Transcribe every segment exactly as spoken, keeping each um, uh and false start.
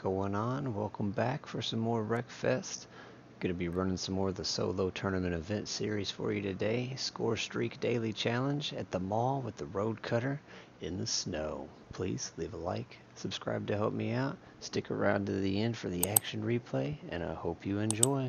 going on? Welcome back for some more Wreckfest. Going to be running some more of the solo tournament event series for you today. Score Streak Daily Challenge at the mall with the road cutter in the snow. Please leave a like, subscribe to help me out, stick around to the end for the action replay, and I hope you enjoy.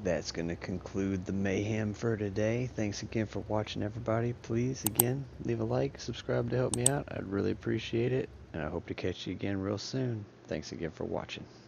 that's going to conclude the mayhem for today. Thanks again for watching, everybody. Please, again, leave a like, subscribe to help me out. I'd really appreciate it, and I hope to catch you again real soon. Thanks again for watching.